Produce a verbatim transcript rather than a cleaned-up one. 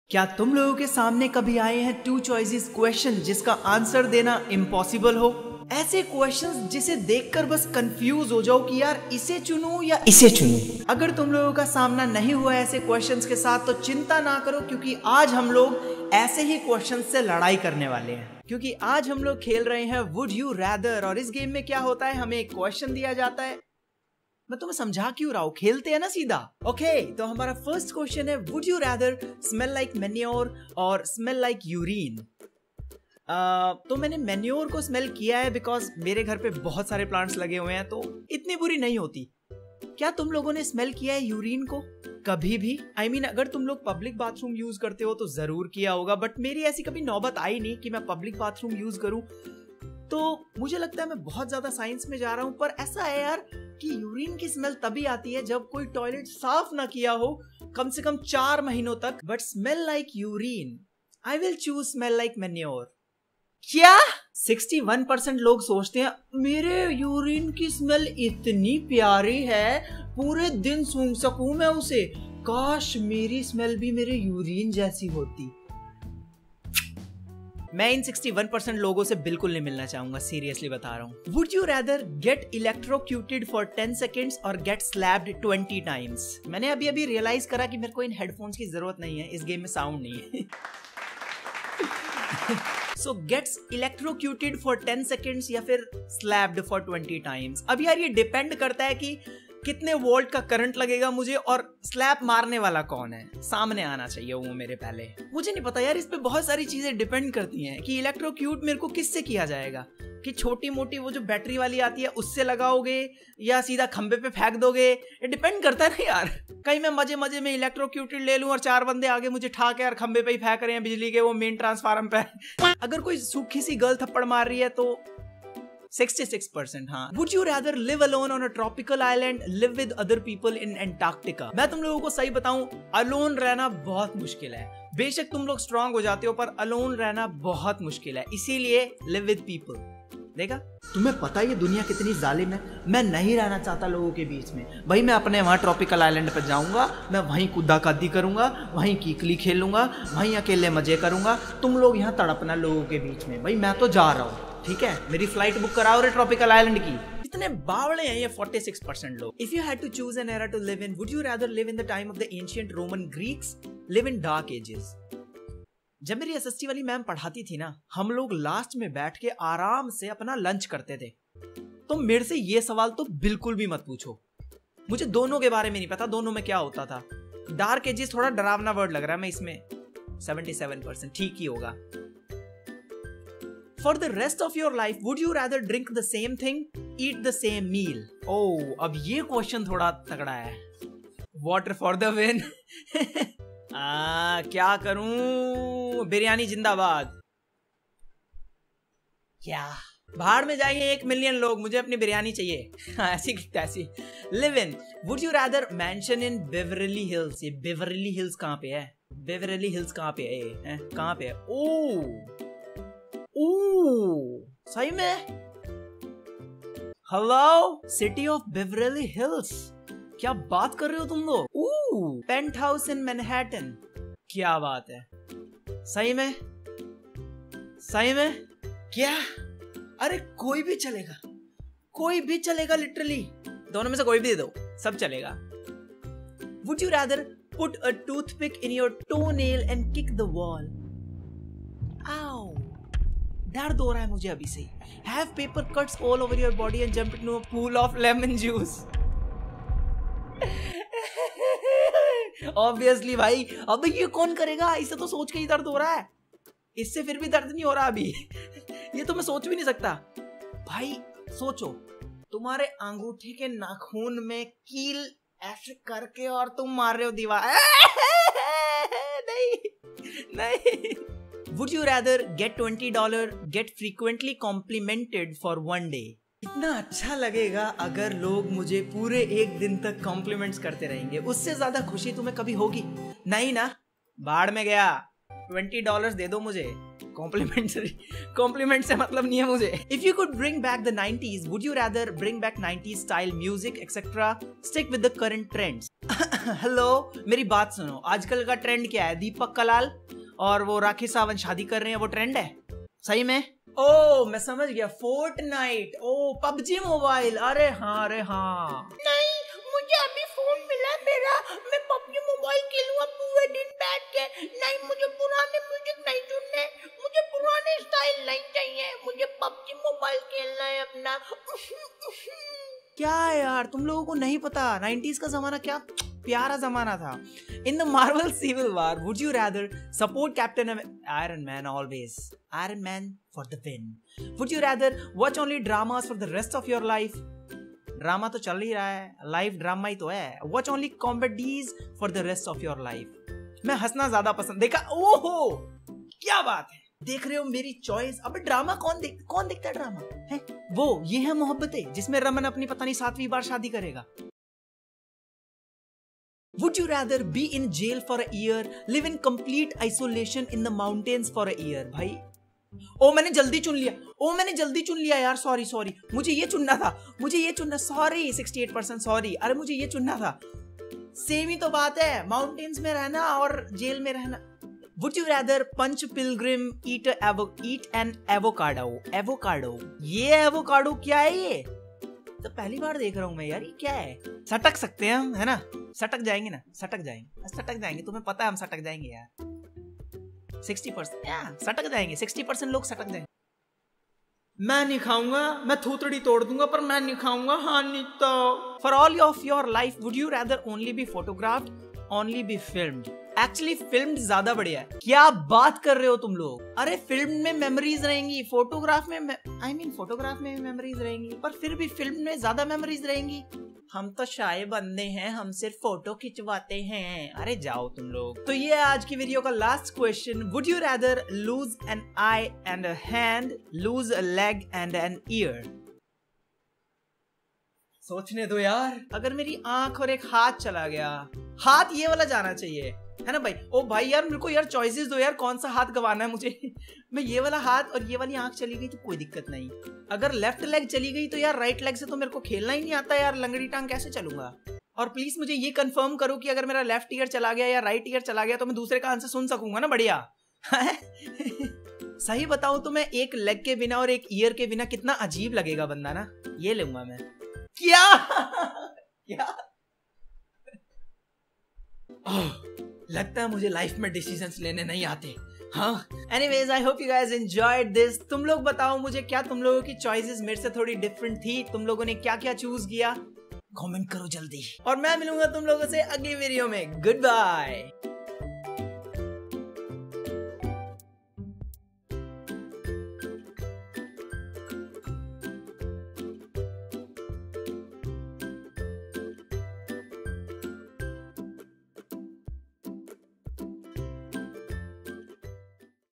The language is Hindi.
क्या तुम लोगों के सामने कभी आए हैं टू चॉइसेस क्वेश्चन जिसका आंसर देना इम्पॉसिबल हो? ऐसे क्वेश्चंस जिसे देखकर बस कंफ्यूज हो जाओ कि यार इसे चुनूं या इसे चुनूं। अगर तुम लोगों का सामना नहीं हुआ ऐसे क्वेश्चंस के साथ तो चिंता ना करो, क्योंकि आज हम लोग ऐसे ही क्वेश्चंस से लड़ाई करने वाले हैं। क्योंकि आज हम लोग खेल रहे हैं वुड यू रैदर, और इस गेम में क्या होता है, हमें एक क्वेश्चन दिया जाता है। मैं तुम्हें समझा क्यों रहा हूं, खेलते हैं ना सीधा। ओके okay, तो हमारा फर्स्ट क्वेश्चन है would you rather smell like manure और स्मेल लाइक यूरिन। तो मैंने मैन्योर को स्मेल किया है बिकॉज मेरे घर पे बहुत सारे प्लांट्स लगे हुए हैं, तो इतनी बुरी नहीं होती। क्या तुम लोगों ने स्मेल किया है यूरिन को कभी भी? आई I मीन mean, अगर तुम लोग पब्लिक बाथरूम यूज करते हो तो जरूर किया होगा, बट मेरी ऐसी कभी नौबत आई नहीं कि मैं पब्लिक बाथरूम यूज करूं। तो मुझे लगता है मैं बहुत ज्यादा साइंस में जा रहा हूं, पर ऐसा है यार कि यूरिन की स्मेल तभी आती है जब कोई टॉयलेट साफ ना किया हो कम से कम चार महीनों तक। But smell like urine, I will choose smell like manure. क्या इकसठ परसेंट लोग सोचते हैं मेरे यूरिन की स्मेल इतनी प्यारी है, पूरे दिन सूंघ सकूं मैं उसे, काश मेरी स्मेल भी मेरे यूरिन जैसी होती। मैं इन इकसठ परसेंट लोगों से बिल्कुल नहीं मिलना चाहूंगा, सीरियसली बता रहा हूं। Would you rather get electrocuted for ten seconds और गेट स्लैप्ड ट्वेंटी टाइम्स? मैंने अभी अभी रियलाइज करा कि मेरे को इन हेडफोन्स की जरूरत नहीं है, इस गेम में साउंड नहीं है। So gets electrocuted for ten seconds या फिर स्लैप्ड फॉर ट्वेंटी टाइम्स। अब यार ये डिपेंड करता है कि कितने वोल्ट का करंट लगेगा मुझे, और स्लैप मारने वाला कौन है, सामने आना चाहिए वो मेरे पहले। मुझे नहीं पता यार, इस पे बहुत सारी चीजें डिपेंड करती हैं कि इलेक्ट्रोक्यूट मेरे को किससे किया जाएगा, कि छोटी मोटी वो जो बैटरी वाली आती है उससे लगाओगे या सीधा खंबे पे फेंक दोगे, ये डिपेंड करता है ना यार। कहीं मैं मजे मजे में इलेक्ट्रोक्यूटेड ले लूं और चार बंदे आगे मुझे ठा के यार खंबे पे ही फेंक रहे हैं बिजली के वो मेन ट्रांसफार्मर पे। अगर कोई सूखी सी गर्ल थप्पड़ मार रही है तो छियासठ परसेंट हाँ। Would you rather live alone on a tropical island, live with other people in Antarctica? मैं तुम लोगों को सही बताऊं, अलोन रहना बहुत मुश्किल है। बेशक तुम लोग स्ट्रांग हो जाते हो, पर अलोन रहना बहुत मुश्किल है, इसीलिए लिव विद पीपल। देखा, तुम्हें पता है ये दुनिया कितनी जालिम है। मैं नहीं रहना चाहता लोगों के बीच में भाई। मैं अपने वहाँ ट्रॉपिकल आइलैंड पर जाऊंगा, मैं वहीं कुद्दा कद्दी करूंगा, वहीं कीकली खेलूंगा, वहीं अकेले मजे करूंगा। तुम लोग यहाँ तड़पना लोगों के बीच में, भाई मैं तो जा रहा हूँ, ठीक है? मेरी फ्लाइट बुक कराओ रे ट्रॉपिकल आइलैंड की। इतने बावड़े हैं ये छियालीस परसेंट लोग। If you had to choose an era to live in, would you rather live in the time of the ancient Roman Greeks, live in dark ages? जब मेरी एसएसटी वाली मैम पढ़ाती थी ना, हम लोग लास्ट में बैठ के आराम से अपना लंच करते थे। तो मेरे से ये सवाल तो बिल्कुल भी मत पूछो, मुझे दोनों के बारे में नहीं पता दोनों में क्या होता था। डार्क एजेस थोड़ा डरावना वर्ड लग रहा है, मैं इसमें सतहत्तर परसेंट ठीक ही होगा। For the rest of your life, would you rather drink the same thing, eat the same meal? Oh, अब ये क्वेश्चन थोड़ा तगड़ा है। Water for the win। आ, क्या करूं, बिरयानी जिंदाबाद। क्या बाहर में जाएंगे एक मिलियन लोग, मुझे अपनी बिरयानी चाहिए। ऐसी ऐसी। Live in, would you rather mansion in Beverly Hills? ये बेवरली हिल्स कहाँ पे है? बेवरली हिल्स कहाँ पे है? कहाँ पे है? ओ ओह, सही में? Hello, city of Beverly Hills, क्या बात कर रहे हो तुम लोग? Oh, penthouse in Manhattan, क्या बात है? सही में? सही में? क्या? अरे कोई भी चलेगा, कोई भी चलेगा, लिटरली दोनों में से कोई भी दे दो, सब चलेगा। Would you rather put a toothpick in your toenail and kick the wall? Ow! दर्द हो रहा है मुझे अभी से। Have paper cuts all over your body and jump into a pool of lemon juice. Obviously भाई, अब ये कौन करेगा? इसे तो सोच के ही दर्द हो रहा है, इससे फिर भी दर्द नहीं हो रहा अभी। ये तो मैं सोच भी नहीं सकता भाई। सोचो, तुम्हारे अंगूठे के नाखून में कील ऐसे करके और तुम मार रहे हो दीवार। नहीं नहीं। Would you rather get twenty dollars, get frequently complimented for one day? इतना अच्छा लगेगा अगर लोग मुझे पूरे एक दिन तक कॉम्प्लीमेंट्स करते रहेंगे। उससे ज्यादा खुशी तुम्हें कभी होगी नहीं ना? बाढ़ में गया, ट्वेंटी डॉलर्स दे दो मुझे। कॉम्प्लीमेंट कॉम्प्लीमेंट से मतलब नहीं है मुझे। If you could bring back the nineties, would you rather bring back nineties style music, et cetera, stick with the current trends? Hello, मेरी बात सुनो, आजकल का ट्रेंड क्या है? दीपक कलाल और वो राखी सावंत शादी कर रहे हैं, वो ट्रेंड है सही में? ओ मैं समझ गया, फोर्टनाइट, ओ पबजी मोबाइल, अरे हाँ अरे हाँ। नहीं, मुझे अभी फोन मिला मेरा, मैं पबजी मोबाइल खेलूंगा पूरे दिन बैठ के। नहीं, मुझे पुराने म्यूजिक नहीं सुनने, मुझे पुराने स्टाइल नहीं चाहिए, मुझे पबजी मोबाइल खेलना है अपना। क्या यार, तुम लोगों को नहीं पता नाइंटीज़ का जमाना क्या प्यारा जमाना था। In the Marvel Civil War would you rather support Captain Iron Man always, Iron Man for the win? Would you rather watch only dramas for the rest of your life? Drama तो चल ही रहा है, लाइफ ड्रामा ही तो है। Watch only comedies for the rest of your life? मैं हंसना ज्यादा पसंद। देखा, ओहो क्या बात है, देख रहे हो मेरी चॉइस। अब ड्रामा कौन देख कौन देखता है ड्रामा है? वो ये है मोहब्बतें जिसमें रमन अपनी पता नहीं सातवीं बार शादी करेगा। Would you rather be in jail for a year, live in complete isolation in the mountains for a year? भाई ओ मैंने जल्दी चुन लिया, ओ मैंने जल्दी चुन लिया यार, सॉरी सॉरी, मुझे ये चुनना था, मुझे ये चुनना, सॉरी अड़सठ परसेंट सॉरी, अरे मुझे ये चुनना था। सेम ही तो बात है, माउंटेन्स में रहना और जेल में रहना। Would you rather punch pilgrim eat a avo eat an avocado? Avocado, ये avocado क्या है? ये तो पहली बार देख रहा हूँ मैं यार, ये क्या है? सटक सकते हैं हम, है ना? सटक जाएंगे ना, सटक जाएंगे, सटक जाएंगे, तुम्हें पता है हम सटक जाएंगे यार। साठ परसेंट यार सटक जाएंगे, साठ परसेंट लोग सटक जाएंगे। मैं नहीं खाऊंगा, मैं थूथड़ी तोड़ दूंगा, पर मैं नहीं खाऊंगा। हाँ नहीं तो। For all of your life would you rather only be photographed, only be filmed? Actually film ज्यादा बढ़िया है। क्या बात कर रहे हो तुम लोग? अरे फिल्म में मेमोरीज रहेंगी, फोटोग्राफ में आई मीन फोटोग्राफ में मेमोरीज रहेंगी, पर फिर भी फिल्म में ज्यादा मेमोरीज रहेंगी। हम तो शाये बंदे हैं, हम सिर्फ फोटो खिंचवाते हैं। अरे जाओ तुम लोग। तो ये आज की वीडियो का last question, would you rather lose an eye and a hand, lose a leg and an ear? सोचने दो यार, अगर मेरी आंख और एक हाथ चला गया, हाथ ये वाला जाना चाहिए है ना भाई? ओ भाई यार मेरे को यार चॉइसेस दो यार, कौन सा हाथ गवाना है मुझे? मैं ये वाला हाथ और ये वाली आंख चली गई तो कोई दिक्कत नहीं। अगर लेफ्ट लेग चली गई तो यार राइट लेग से तो मेरे को खेलना ही नहीं आता यार, लंगड़ी टांग कैसे चलूंगा? और प्लीज मुझे ये कंफर्म करो कि अगर मेरा लेफ्ट ईयर चला गया या राइट ईयर चला गया तो मैं दूसरे का आंसर सुन सकूंगा ना? बढ़िया। सही बताऊं तो मैं एक लेग के बिना और एक ईयर के बिना कितना अजीब लगेगा बंदा ना। ये लूंगा मैं। क्या क्या oh, लगता है मुझे लाइफ में डिसीजंस लेने नहीं आते। हाँ, anyways I hope you guys enjoyed this. तुम लोग बताओ मुझे, क्या तुम लोगों की चॉइसेस मेरे से थोड़ी डिफरेंट थी? तुम लोगों ने क्या क्या चूज किया? कमेंट करो जल्दी, और मैं मिलूंगा तुम लोगों से अगली वीडियो में। Good bye.